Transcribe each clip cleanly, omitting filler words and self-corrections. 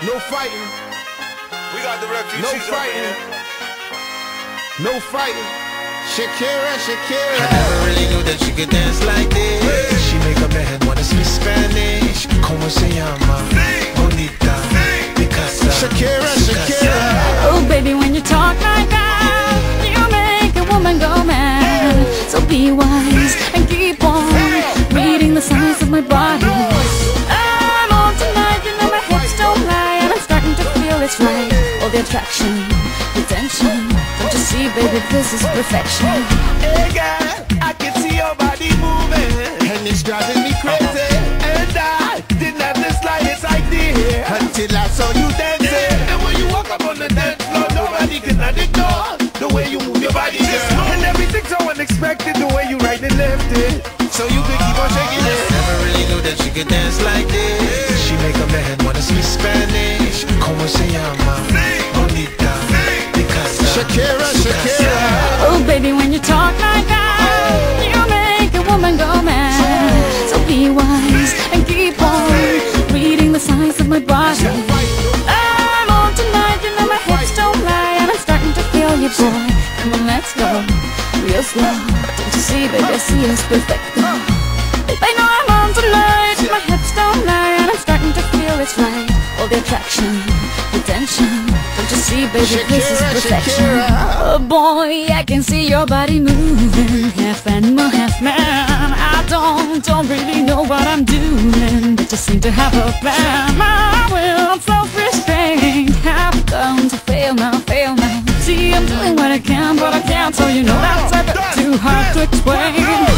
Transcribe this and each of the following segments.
No fighting. We got the refugees. No fighting. No fighting. Shakira, Shakira. I never really knew that she could dance like this. She make a man wanna speak Spanish. Como se llama? Bonita. Picasa. Shakira, Shakira. Oh baby, when you talk like that, you make a woman go mad. So be wise and keep on reading the signs of my body. I'm on tonight, you know my hips don't lie, and I'm starting to feel it's right. All the attraction, the tension. Don't you see, baby, this is perfection. Hey girl, I can see your body moving, And it's driving me crazy. and I didn't have the slightest idea Until I saw you dancing. And when you walk up on the dance floor, nobody can ignore the way you move your body, girl. And everything's so unexpected, the way you right and left it, so you can keep on shaking it. Never really knew that she could dance like this. She make a man wanna speak Spanish. Como se llama? Bonita. Picasa. Shakira, Shakira. Oh baby, when you talk like that, you make a woman go mad. So be wise and keep on reading the signs of my body. I'm on tonight, you know my hips don't lie, and I'm starting to feel you, boy. Come on, let's go real slow. Don't you see, baby, I see it's perfect. I know I'm on tonight, my hips don't lie, and I'm starting to feel it's right. All the attraction, the tension. Don't you see, baby, this is perfection. Oh boy, I can see your body moving, half animal, half man. I don't really know what I'm doing, but just seem to have a plan. My will, self-restraint, have come to fail now, fail now. See, I'm doing what I can, but I can't, so you know that's a bit too hard to explain.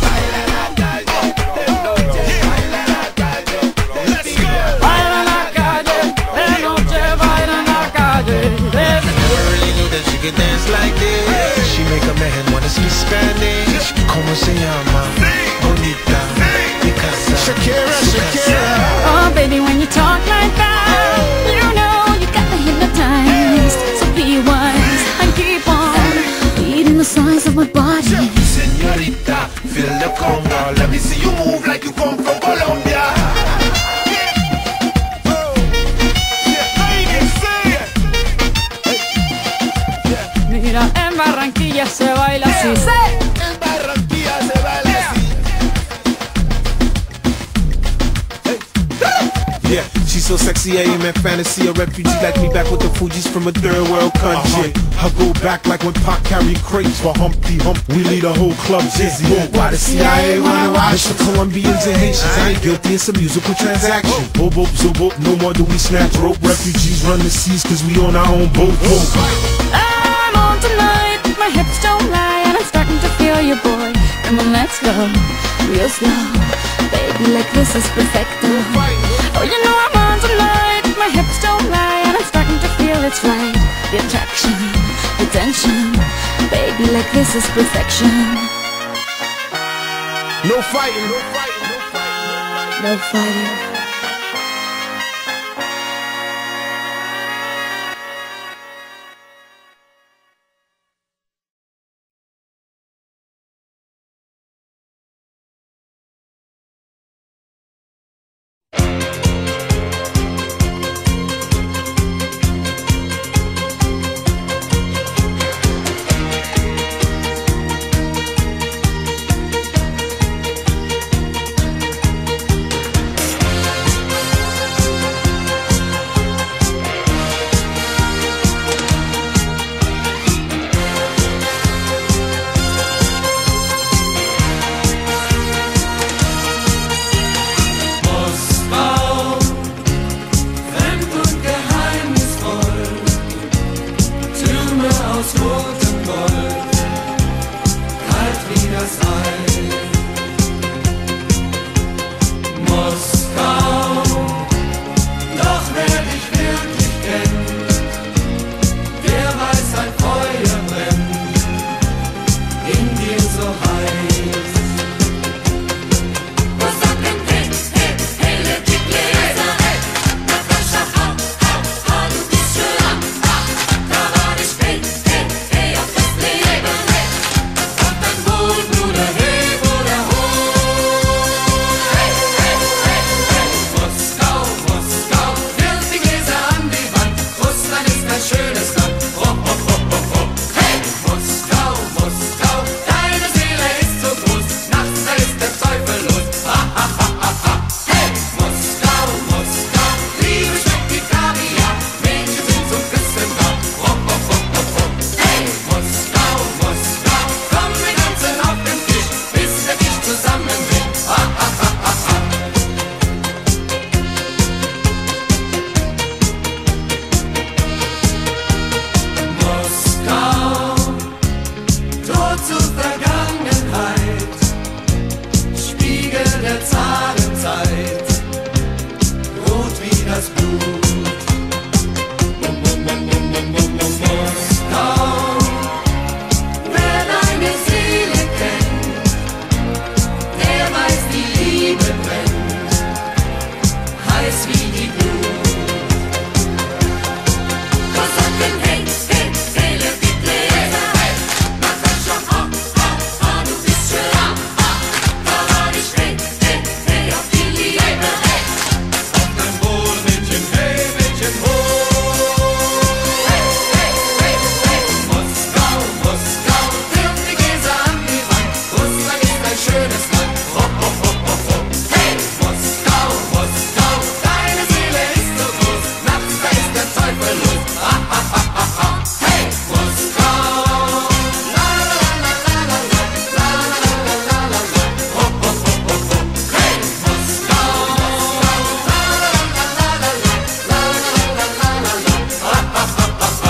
Dance like this. She make a man wanna speak Spanish. Como se llama? Bonita. Picasa. Shakira, Shakira. Oh baby, when you talk like that, you know you got me hypnotized. So be wise and keep on reading the signs of my body. Señorita, feel the conga. Let me see you move like you come from Colombia. Mira, en Barranquilla se baila así. En Barranquilla se baila así. Yeah, she's so sexy, I am in fantasy. A refugee like me back with the Fugees from a third world country. I go back like when Pac carried crates for Humpty Hump. We lead a whole club dizzy. Why the CIA wanna watch the Colombians and Haitians? I ain't guilty, it's a musical transaction. Bobo, zobo, no more do we snatch rope. Refugees run the seas cause we on our own boat. I'm on tonight, my hips don't lie, and I'm starting to feel you, boy. Come on, let's go real slow. Baby, like this is perfecto. Oh, you know I'm on tonight, my hips don't lie, and I'm starting to feel it's right. The attraction, the tension. Baby, like this is perfection. No fighting. No fighting. No No fighting. fighting. Bruder. zur Vergangenheit, Spiegel der Zahlenzeit, rot wie das Blut. Moskau, wer deine Seele kennt, der weiß, die Liebe brennt, heiß wie die Glut. Kosaken, hey, hey, hey, let me play. Mach das schon, du bist schön. Da war ich, hey, hey, hey, auf die Liebe. Auf dein Wohl, Mädchen, hey, Mädchen, hoch. Hey, hey, hey, hey. Moskau, Moskau, wirf die Gläser an die Wand. Russland ist ein schönes Land. Ho, ho, ho, ho, ho. Hey, Moskau, Moskau, deine Seele ist so groß. Nachts, da ist der Teufel los. Ha, ha, ha, ha, ha. Hey, Moskau. La, la, la, la, la, la, la, la, la, la, la, la. Ho, ho, ho, ho, ho. Hey, Moskau. La, la, la, la, la, la, la, la, la, la, la, la. Ha, ha, ha, ha, ha.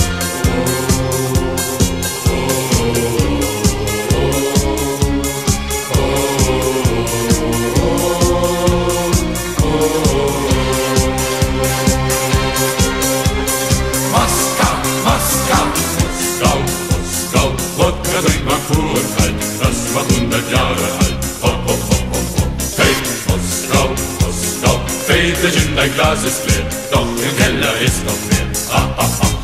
Moskau, Moskau, Moskau, Moskau, Wodka trinkt man pur und kalt, das war 100 Jahre alt. Ho, ho, ho, ho, ho. Hey, Moskau, Moskau, Väterchen, dein Glas ist leer, doch im Keller ist noch mehr. Ha, ha, ha.